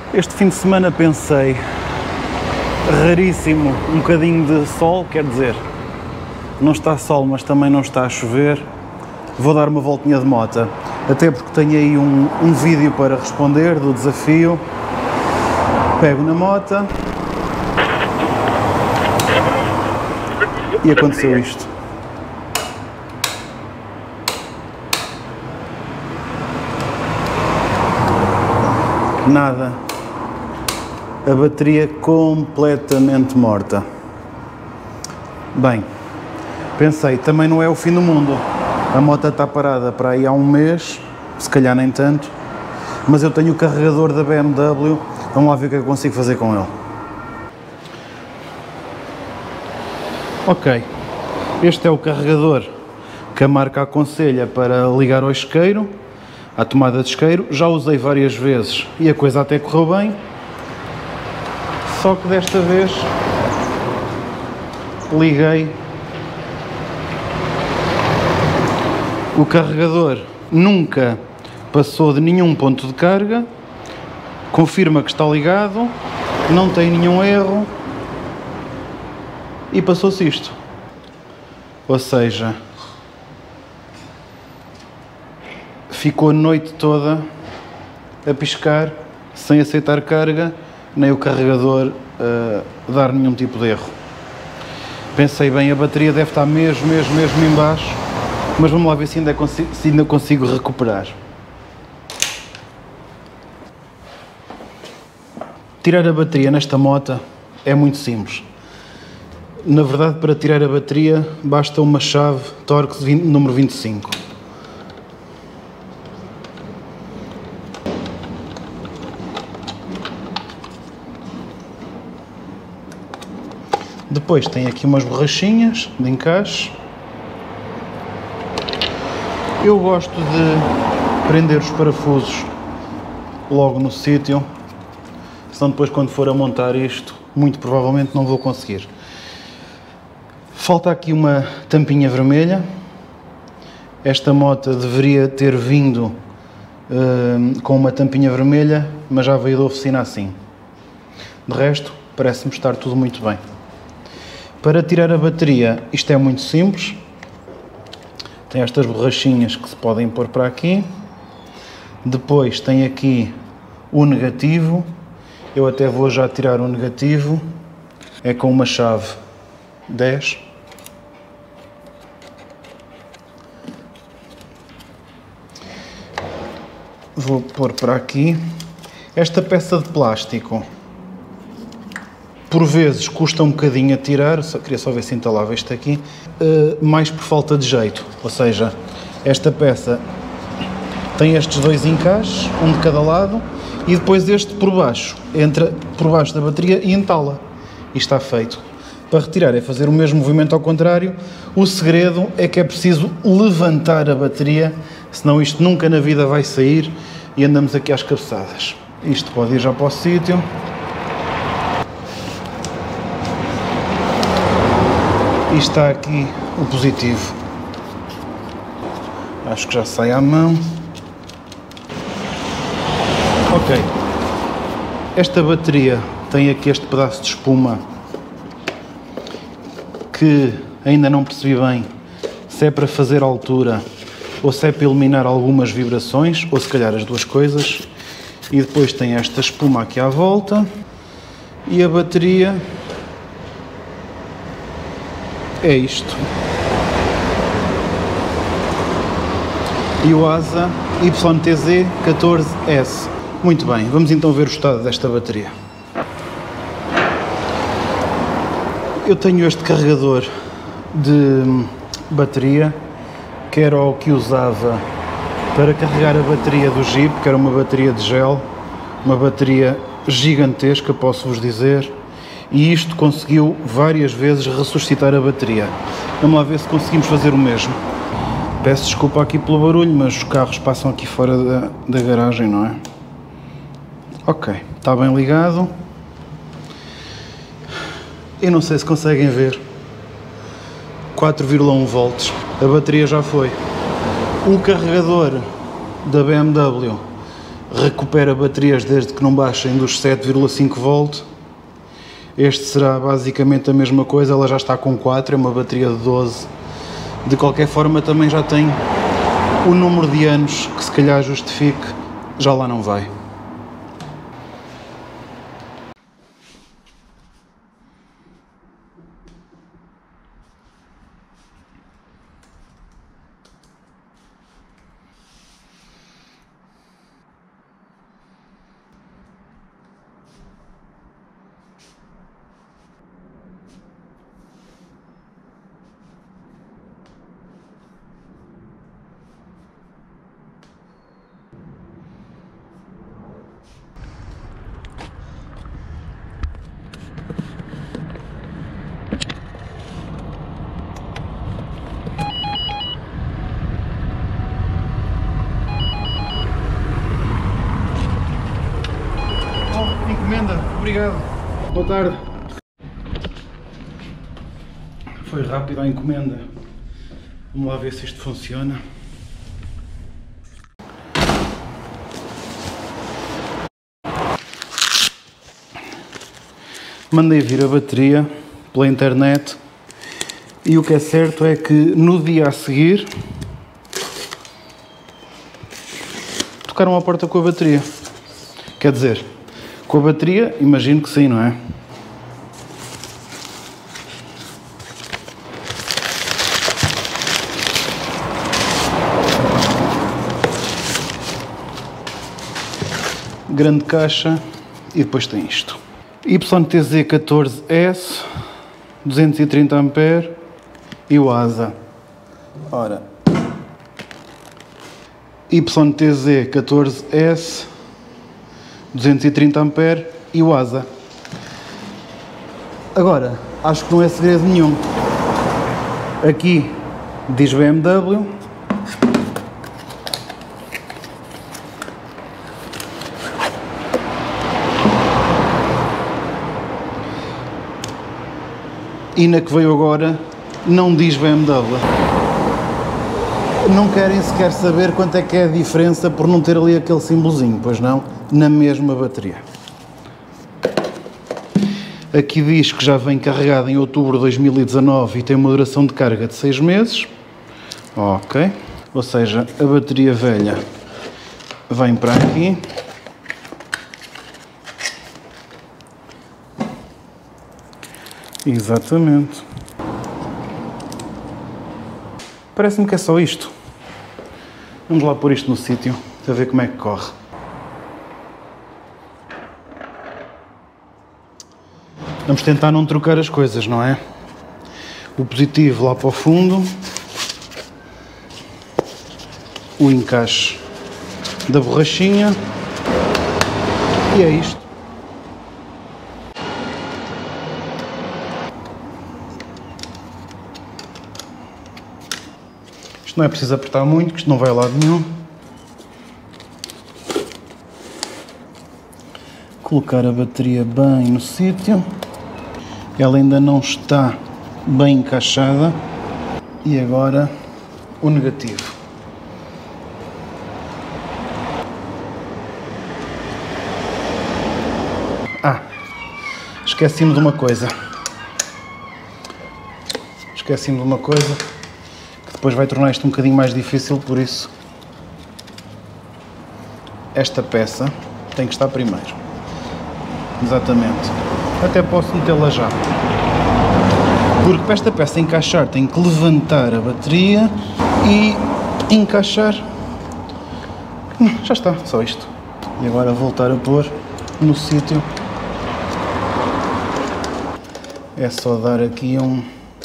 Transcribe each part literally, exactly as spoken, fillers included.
Este fim de semana pensei, raríssimo, um bocadinho de sol, quer dizer, não está sol, mas também não está a chover, vou dar uma voltinha de moto, até porque tenho aí um, um vídeo para responder do desafio. Pego na moto e aconteceu isto. Nada. A bateria completamente morta. Bem, pensei, também não é o fim do mundo. A moto está parada para aí há um mês, se calhar nem tanto, mas eu tenho o carregador da B M W, vamos lá ver o que eu consigo fazer com ele. Ok, este é o carregador que a marca aconselha para ligar ao isqueiro, à tomada de isqueiro. Já usei várias vezes e a coisa até correu bem. Só que desta vez liguei, o carregador nunca passou de nenhum ponto de carga, confirma que está ligado, não tem nenhum erro e passou-se isto. Ou seja, ficou a noite toda a piscar sem aceitar carga, nem o carregador uh, dar nenhum tipo de erro. Pensei bem, a bateria deve estar mesmo, mesmo, mesmo em baixo, mas vamos lá ver se ainda consigo, se ainda consigo recuperar. Tirar a bateria nesta moto é muito simples. Na verdade, para tirar a bateria basta uma chave Torx número vinte e cinco. Depois tem aqui umas borrachinhas de encaixe. Eu gosto de prender os parafusos logo no sítio, senão depois quando for a montar isto, muito provavelmente não vou conseguir. Falta aqui uma tampinha vermelha. Esta moto deveria ter vindo uh, com uma tampinha vermelha, mas já veio da oficina assim. De resto, parece-me estar tudo muito bem. Para tirar a bateria, isto é muito simples. Tem estas borrachinhas que se podem pôr para aqui. Depois tem aqui o negativo. Eu até vou já tirar o negativo. É com uma chave dez. Vou pôr para aqui. Esta peça de plástico, por vezes custa um bocadinho a tirar, só, queria só ver se entalava isto aqui, uh, mais por falta de jeito. Ou seja, esta peça tem estes dois encaixes, um de cada lado, e depois este por baixo, entra por baixo da bateria e entala. E está feito. Para retirar é fazer o mesmo movimento ao contrário. O segredo é que é preciso levantar a bateria, senão isto nunca na vida vai sair e andamos aqui às cabeçadas. Isto pode ir já para o sítio. E está aqui o positivo. Acho que já sai à mão. Ok. Esta bateria tem aqui este pedaço de espuma que ainda não percebi bem se é para fazer altura ou se é para eliminar algumas vibrações, ou se calhar as duas coisas. E depois tem esta espuma aqui à volta e a bateria é isto. E o ASA Y T Z catorze S. Muito bem, vamos então ver o estado desta bateria. Eu tenho este carregador de bateria, que era o que usava para carregar a bateria do Jeep, que era uma bateria de gel, uma bateria gigantesca, posso-vos dizer, e isto conseguiu várias vezes ressuscitar a bateria. Vamos lá ver se conseguimos fazer o mesmo. Peço desculpa aqui pelo barulho, mas os carros passam aqui fora da, da garagem, não é? Ok, está bem ligado. Eu não sei se conseguem ver. quatro vírgula um volts. A bateria já foi. O carregador da B M W recupera baterias desde que não baixem dos sete vírgula cinco volts. Este será basicamente a mesma coisa, ela já está com quatro, é uma bateria de doze. De qualquer forma também já tem o número de anos que se calhar justifique, já lá não vai. Encomenda, obrigado. Boa tarde. Foi rápido a encomenda. Vamos lá ver se isto funciona. Mandei vir a bateria pela internet e o que é certo é que no dia a seguir tocaram a porta com a bateria. Quer dizer, com a bateria, imagino que sim, não é? Grande caixa e depois tem isto. Y T Z catorze S, duzentos e trinta amperes e o asa. Ora, Y T Z catorze S, duzentos e trinta amperes e o asa. Agora, acho que não é segredo nenhum. Aqui diz B M W. E na que veio agora não diz B M W. Não querem sequer saber quanto é que é a diferença por não ter ali aquele símbolozinho, pois não? Na mesma bateria. Aqui diz que já vem carregada em outubro de dois mil e dezanove e tem uma duração de carga de seis meses. Ok. Ou seja, a bateria velha vem para aqui. Exatamente. Parece-me que é só isto. Vamos lá pôr isto no sítio, para ver como é que corre. Vamos tentar não trocar as coisas, não é? O positivo lá para o fundo. O encaixe da borrachinha. E é isto. Isto não é preciso apertar muito, que isto não vai a lado nenhum. Colocar a bateria bem no sítio. Ela ainda não está bem encaixada. E agora o negativo. Ah, esqueci-me de uma coisa. Esqueci-me de uma coisa. Depois vai tornar isto um bocadinho mais difícil, por isso esta peça tem que estar primeiro. Exatamente. Até posso metê-la já. Porque para esta peça encaixar tem que levantar a bateria e encaixar. Já está, só isto. E agora voltar a pôr no sítio. É só dar aqui um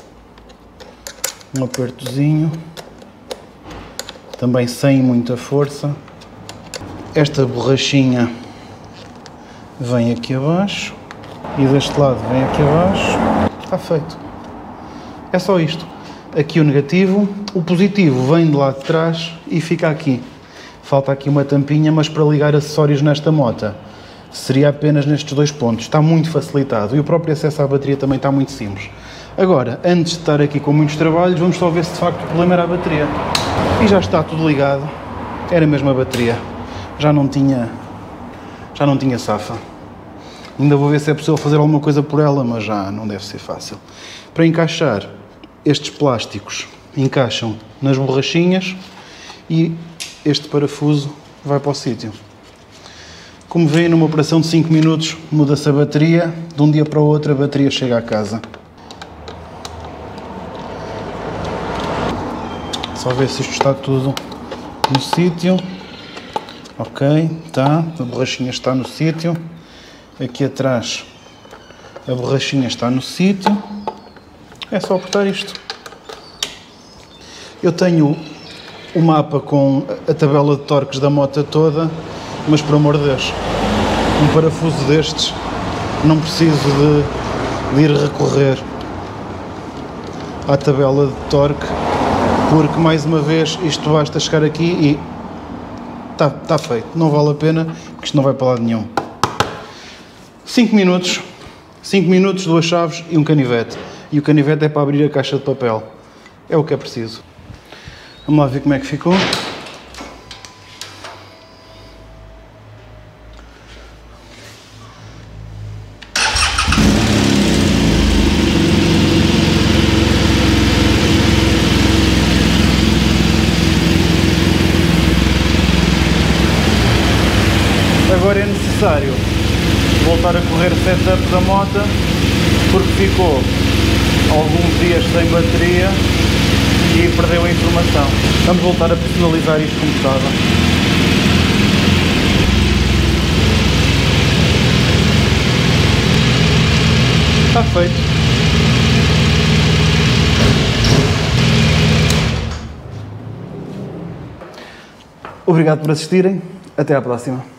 um apertozinho, também sem muita força. Esta borrachinha vem aqui abaixo e deste lado vem aqui abaixo. Está feito. É só isto. Aqui o negativo, o positivo vem de lá de trás e fica aqui. Falta aqui uma tampinha, mas para ligar acessórios nesta moto seria apenas nestes dois pontos. Está muito facilitado e o próprio acesso à bateria também está muito simples. Agora, antes de estar aqui com muitos trabalhos, vamos só ver se de facto o problema era a bateria. E já está tudo ligado. Era mesmo a bateria. já não tinha, já não tinha safa. Ainda vou ver se é possível fazer alguma coisa por ela, mas já não deve ser fácil. Para encaixar, estes plásticos encaixam nas borrachinhas e este parafuso vai para o sítio. Como veem, numa operação de cinco minutos muda-se a bateria, de um dia para o outro a bateria chega a casa. Só ver se isto está tudo no sítio. Ok, está, a borrachinha está no sítio. Aqui atrás a borrachinha está no sítio. É só apertar isto. Eu tenho o mapa com a tabela de torques da moto toda, mas por amor de Deus, um parafuso destes não preciso de, de ir recorrer à tabela de torque, porque mais uma vez isto basta chegar aqui e está tá feito, não vale a pena, porque isto não vai para lado nenhum. cinco minutos, cinco minutos, duas chaves e um canivete. E o canivete é para abrir a caixa de papel. É o que é preciso. Vamos lá ver como é que ficou. Agora é necessário voltar a correr o setup da moto, porque ficou alguns dias sem bateria e perdeu a informação. Vamos voltar a personalizar isto como estava. Está feito. Obrigado por assistirem. Até à próxima.